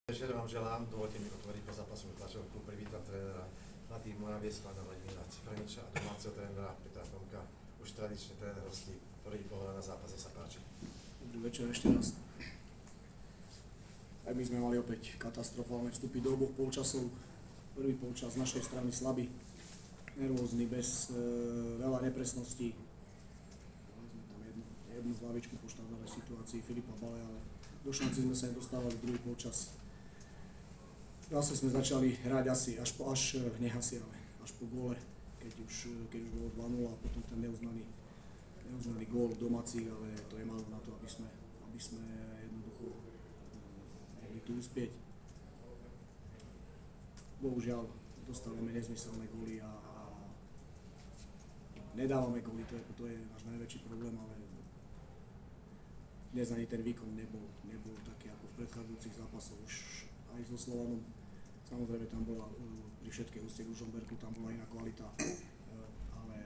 Večer vám želám, dovolte mi otvoriť po zápasu tlačovku. Privítam trénera na tým Moraviecka, Vladimíra Cifraniča a domáceho trénera Petra Tomka. Už tradične tréner hostí, ktorý pohľad na zápas, sa páči. Dobrý večer ešte raz. Aj my sme mali opäť katastrofálne vstupy do oboch polčasov. Prvý polčas z našej strany slabý, nervózny, bez veľa nepresností. Mali sme tam jednu z hlavičky po štandardnej situácii Filipa Bale, ale do šanci sme sa nedostávali druhý polčas. Zase sme začali hrať až po góle, keď už bolo 2-0 a potom ten neuznaný gól domácich, ale to je málo na to, aby sme jednoducho mohli tu uspieť. Bohužiaľ, dostávame nezmyselné góly a nedávame góly, to je náš najväčší problém, ale dnes ani ten výkon nebol taký ako v predchádzajúcich zápasoch, už aj so Slovanom. Samozrejme tam bola pri všetkej úcte k Ružomberku, tam bola iná kvalita, ale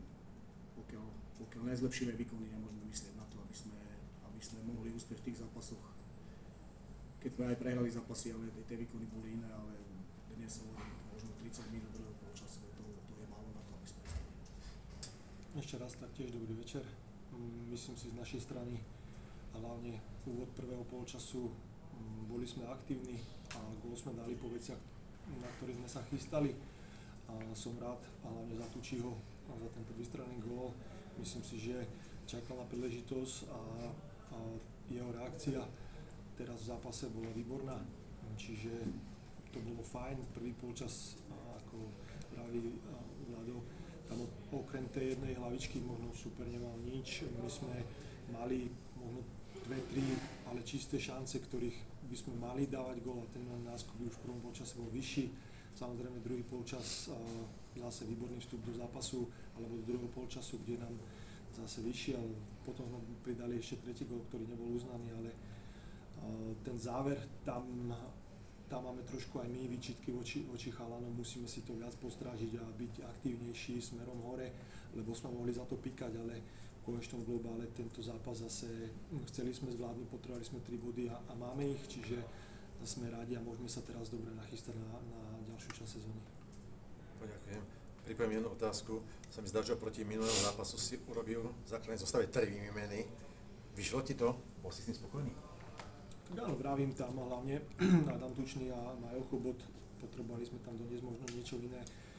pokiaľ nezlepšíme výkony, nemôžeme myslieť na to, aby sme mohli uspieť v tých zápasoch. Keď sme aj prehrali zápasy, ale tie výkony boli iné, ale dnes možno 30 minút druhého polčasu, to je málo na to, aby sme uspeli. Ešte raz taktiež dobrý večer. Myslím si z našej strany, a hlavne úvod prvého polčasu, boli sme aktívni a gól sme dali po veciach, na ktorých sme sa chystali. A som rád, a hlavne za Tučiho a za ten prvýstranný gól. Myslím si, že čakal na príležitosť a jeho reakcia teraz v zápase bola výborná. Čiže to bolo fajn. Prvý polčas, ako praví Vlado, tam okrem tej jednej hlavičky možno super nemal nič. My sme mali možno 2-3, ale čisté šance, ktorých by sme mali dávať gól a ten náskok by už v prvom polčase bol vyšší. Samozrejme druhý polčas zase výborný vstup do zápasu, alebo do druhého polčasu, kde nám zase vyšiel. Potom sme pridali ešte tretí gól, ktorý nebol uznaný, ale ten záver, tam máme trošku aj my výčitky voči chalanom, musíme si to viac postrážiť a byť aktívnejší smerom hore, lebo sme mohli za to pikať, ale v konečnom globále tento zápas zase chceli sme zvládnuť, potrebovali sme 3 body a máme ich, čiže sme rádi a môžeme sa teraz dobre nachystať na ďalšiu časť sezóny. Poďakujem. Pripoviem jednu otázku. Sa mi zdá, že proti minulému zápasu si urobil v základnej zostave 3 výmeny. Vyšlo ti to? Bol si s tým spokojný? Áno, vravím tam hlavne Adam Tučný a Majo Chobot. Potrebovali sme tam doniesť možno niečo iné,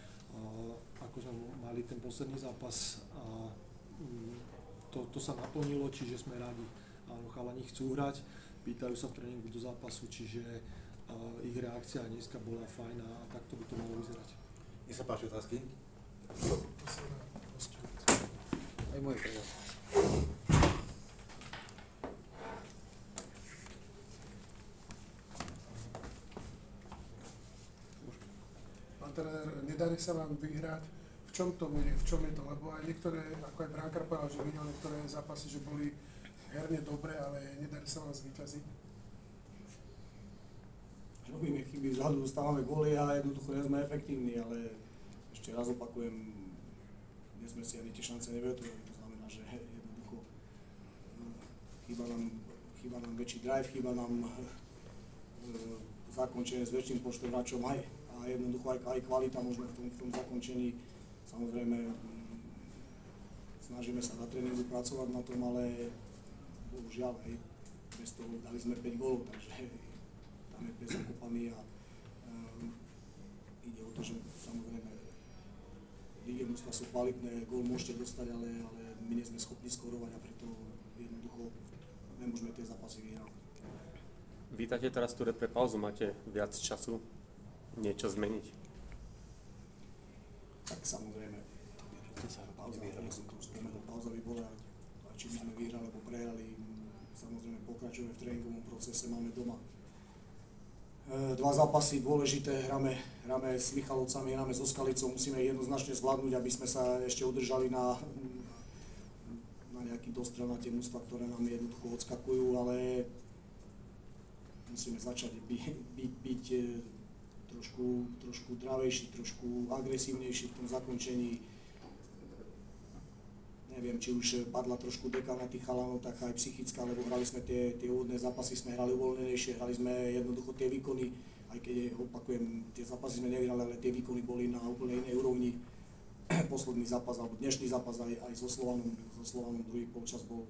ako sme mali ten posledný zápas. To sa naplnilo, čiže sme rádi. Áno, chalani chcú hrať, pýtajú sa v tréningu do zápasu, čiže ich reakcia dneska bola fajn a takto by to malo vyzerať. Nech sa páči otázky? Aj moje prvé. Pán tréner, nedarí sa vám vyhrať. V čom to bude? V čom je to? Lebo aj niektoré, ako aj Brankár povedal, že videl niektoré zápasy, že boli herne dobré, ale nedarí sa vám zvíťaziť. Robíme chyby, vzhľadu dostávame góly a jednoducho nie sme efektívni, ale ešte raz opakujem, dnes sme si ani tie šance nevyotvorili, to znamená, že jednoducho chýba nám väčší drive, chýba nám zakončenie s väčším počtom hráčov a jednoducho aj kvalita možno v tom zakončení. Samozrejme, snažíme sa na tréningu pracovať na tom, ale bohužiaľ, bez toho dali sme 5 gólov, takže tam je pes zakopaný a ide o to, že samozrejme lige mužstva sú kvalitné, gól môžete dostať, ale my nie sme schopní skorovať a preto jednoducho nemôžeme tie zápasy vyhrať. Vítate teraz tú repre pauzu, máte viac času niečo zmeniť? Tak samozrejme, pauza, ja som to už spomenul, pauza by bola, či by sme vyhrali alebo prehrali, samozrejme pokračujeme v tréningovom procese, máme doma 2 zápasy dôležité, hráme s Michalovcami, hráme so Skalicou, musíme ich jednoznačne zvládnuť, aby sme sa ešte udržali na nejaký dostrel na tie mužstvá, ktoré nám jednoducho odskakujú, ale musíme začať byť trošku dravejší, trošku agresívnejší v tom zakončení. neviem, či už padla trošku deka na tých chalanov, tak aj psychická, lebo hrali sme tie úvodné zápasy, sme hrali uvoľnenejšie, hrali sme jednoducho tie výkony, aj keď opakujem, tie zápasy sme nevyhrali, ale tie výkony boli na úplne inej úrovni. Posledný zápas, alebo dnešný zápas aj so Slovanom druhý polčas bol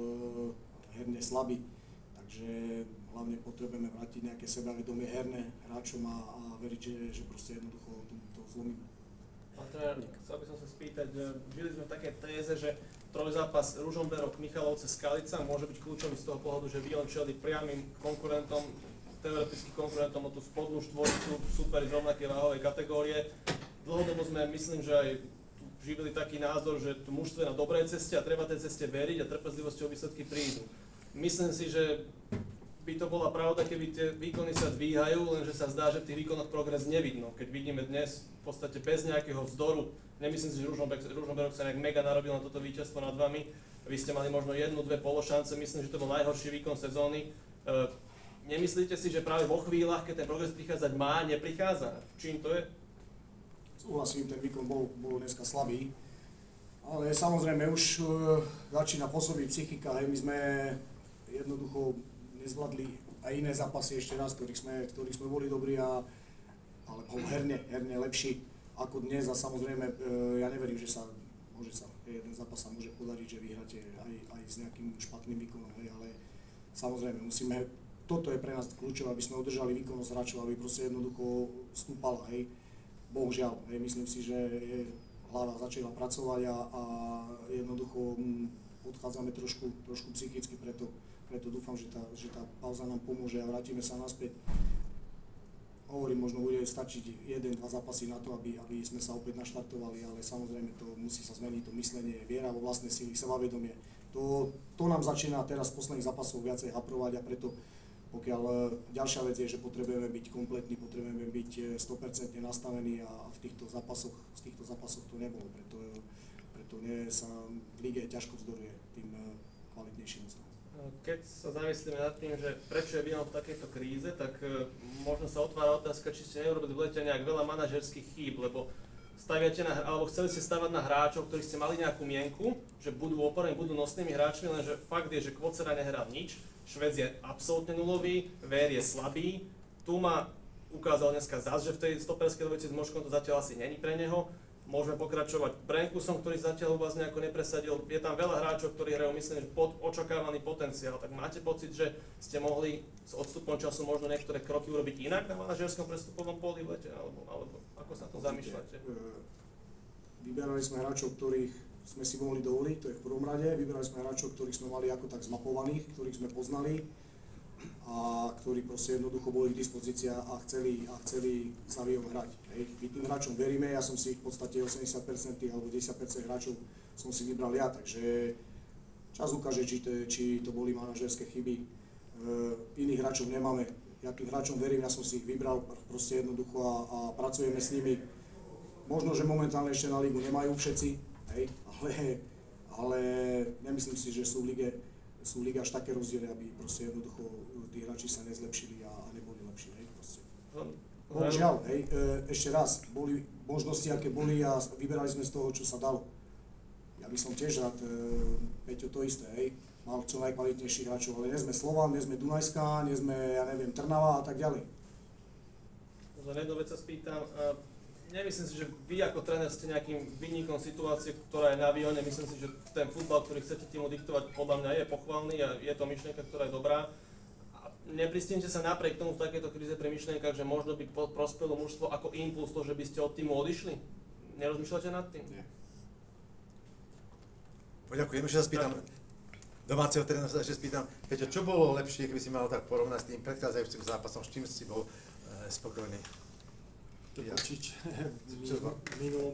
herne slabý, takže hlavne potrebujeme vrátiť nejaké sebavedomie herné hráčom a veriť, že proste jednoducho to zlomíme. Pán tréner, chcel by som sa spýtať, žili sme v takej téze, že trojzápas Ružomberok, Michalovce, Skalica môže byť kľúčový z toho pohľadu, že Vion čelí priamym konkurentom, teoretickým konkurentom o tú spodnú štvoricu, superi z rovnakej váhovej kategórie. Dlhodobo sme, myslím, že aj živili taký názor, že tu mužstvo je na dobrej ceste a treba tej ceste veriť a trpezlivosťou výsledky prídu. Myslím si, že by to bola pravda, keby tie výkony sa dvíhajú, lenže sa zdá, že v tých výkonoch progres nevidno. Keď vidíme dnes v podstate bez nejakého vzdoru, nemyslím si, že Ružomberok sa nejak mega narobil na toto víťazstvo nad vami. Vy ste mali možno 1-2 pološance, myslím, že to bol najhorší výkon sezóny. Nemyslíte si, že práve vo chvíľach, keď ten progres prichádzať má, neprichádza? Čím to je? Súhlasím, ten výkon bol dneska slabý, ale samozrejme už začína pôsobiť psychika, hej, my sme jednoducho nezvládli aj iné zápasy ešte raz, ktorých sme boli dobrí, ale bol herne lepší ako dnes a samozrejme ja neverím, že jeden zápas sa môže podariť, že vyhráte aj s nejakým špatným výkonom, hej, ale samozrejme toto je pre nás kľúčové, aby sme udržali výkonnosť hráčov, aby proste jednoducho stúpala, hej. Bohužiaľ, hej, myslím si, že hlava začala pracovať a jednoducho odchádzame trošku psychicky, preto dúfam, že tá pauza nám pomôže a vrátime sa naspäť. Hovorím, možno bude stačiť 1-2 zápasy na to, aby sme sa opäť naštartovali, ale samozrejme to musí sa zmeniť, to myslenie, viera vo vlastné síly, sebavedomie. To nám začína teraz v posledných zápasoch viacej haprovať a preto pokiaľ ďalšia vec je, že potrebujeme byť kompletní, potrebujeme byť 100% nastavení a z týchto zápasoch to nebolo, preto sa v lige ťažko vzdoruje tým kvalitnejším ústavom. Keď sa zamyslíme nad tým, že prečo je Vion v takejto kríze, tak možno sa otvára otázka, či ste neurobili v lete nejak veľa manažerských chýb, lebo alebo chceli ste stavať na hráčov, ktorí ste mali nejakú mienku, že budú oporení, budú nosnými hráčmi, lenže fakt je, že Kvocera nehral nič, Švec je absolútne nulový, Vér je slabý, Tuma ukázal dneska zás, že v tej stoperskej dvojici s Moškom to zatiaľ asi není pre neho. Môžeme pokračovať Brenkusom, ktorý zatiaľ u vás nejako nepresadil. Je tam veľa hráčov, ktorí hrajú, myslím, že pod očakávaný potenciál. Tak máte pocit, že ste mohli s odstupom času možno niektoré kroky urobiť inak na manažerskom prestupovom poli v lete? Alebo ako sa to zamýšľate? Vyberali sme hráčov, ktorých sme si mohli dovoliť, to je v prvom rade. Vyberali sme hráčov, ktorých sme mali ako tak zmapovaných, ktorých sme poznali a ktorí proste jednoducho boli k dispozícii a chceli sa Vion hrať. Hej. My tým hráčom veríme, ja som si ich v podstate 80% alebo 10% hráčov som si vybral ja, takže čas ukáže, či to boli manažerské chyby. Iných hráčov nemáme, ja tým hráčom verím, ja som si ich vybral proste jednoducho a pracujeme s nimi. Možno, že momentálne ešte na lígu nemajú všetci, hej, ale nemyslím si, že sú v lige až také rozdiely, aby proste jednoducho tí hráči sa nezlepšili a neboli lepší, hej, proste. Bohužiaľ, hej, ešte raz, boli možnosti, aké boli a vyberali sme z toho, čo sa dalo. Ja by som tiež rád, Peťo to isté, hej, mal čo najkvalitnejších hráčov, ale nie sme Slovan, nie sme Dunajská, nie sme, ja neviem, Trnava a tak ďalej. Za jednu vec sa spýtam, nemyslím si, že vy ako tréner ste nejakým vinníkom situácie, ktorá je na Vione. Myslím si, že ten futbal, ktorý chcete týmu diktovať, podľa mňa je pochvalný a je to myšlienka, ktorá je dobrá. A nepristínte sa napriek tomu v takejto kríze pri myšlienkach, že možno by prospelo mužstvo ako impuls to, že by ste od týmu odišli? Nerozmýšľate nad tým? Nie. Poďakujem, ešte sa spýtam domáceho trénera, sa ešte spýtam, Peťo, čo bolo lepšie, keby si mal tak porovnať s tým predchádzajúcim zápasom, s čím si bol spokojný? Trpačič v minulom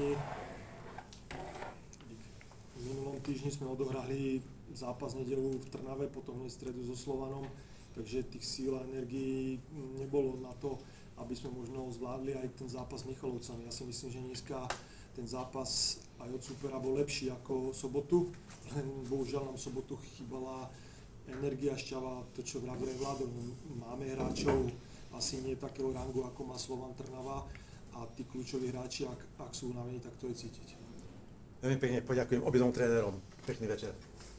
týždni sme odohrali zápas nedeľu v Trnave, potom hneď stredu so Slovanom, takže tých síl a energií nebolo na to, aby sme možno zvládli aj ten zápas s Michalovcami. Ja si myslím, že dneska ten zápas aj od supera bol lepší ako sobotu, len bohužiaľ nám sobotu chýbala energia, šťava, to čo vraví Vlado, máme hráčov asi nie takého rangu, ako má Slovan Trnava a tí kľúčoví hráči, ak sú unavení, tak to je cítiť. Veľmi pekne poďakujem obidvom trénerom. Pekný večer.